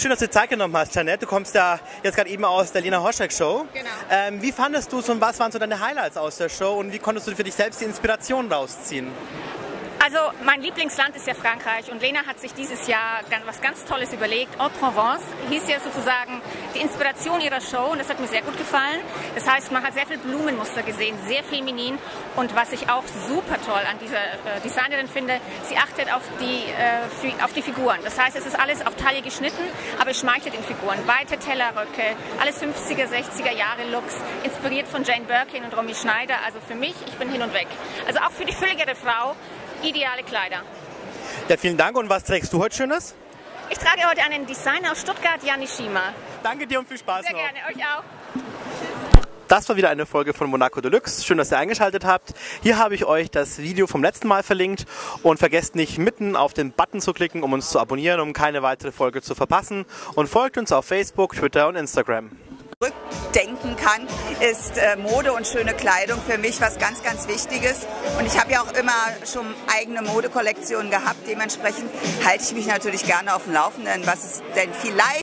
schön, dass du dir Zeit genommen hast, Jeanette. Du kommst ja jetzt gerade eben aus der Lena Horschak Show. Genau. Wie fandest du es und was waren so deine Highlights aus der Show und wie konntest du für dich selbst die Inspiration rausziehen? Also mein Lieblingsland ist ja Frankreich und Lena hat sich dieses Jahr was ganz Tolles überlegt. Haute Provence hieß ja sozusagen die Inspiration ihrer Show und das hat mir sehr gut gefallen. Das heißt, man hat sehr viel Blumenmuster gesehen, sehr feminin und was ich auch super toll an dieser Designerin finde, sie achtet auf die Figuren. Das heißt, es ist alles auf Taille geschnitten, aber es schmeichelt den Figuren. Weite Tellerröcke, alles 50er, 60er Jahre Looks, inspiriert von Jane Birkin und Romy Schneider. Also für mich, ich bin hin und weg. Also auch für die fülligere Frau, ideale Kleider. Ja, vielen Dank. Und was trägst du heute Schönes? Ich trage heute einen Designer aus Stuttgart, Jan Nishima. Danke dir und viel Spaß Sehr noch. gerne, euch auch. Das war wieder eine Folge von Monaco Deluxe. Schön, dass ihr eingeschaltet habt. Hier habe ich euch das Video vom letzten Mal verlinkt. Und vergesst nicht, mitten auf den Button zu klicken, um uns zu abonnieren, um keine weitere Folge zu verpassen. Und folgt uns auf Facebook, Twitter und Instagram. Rückdenken kann, ist Mode und schöne Kleidung für mich was ganz, ganz Wichtiges. Und ich habe ja auch immer schon eigene Modekollektionen gehabt. Dementsprechend halte ich mich natürlich gerne auf dem Laufenden, was es denn vielleicht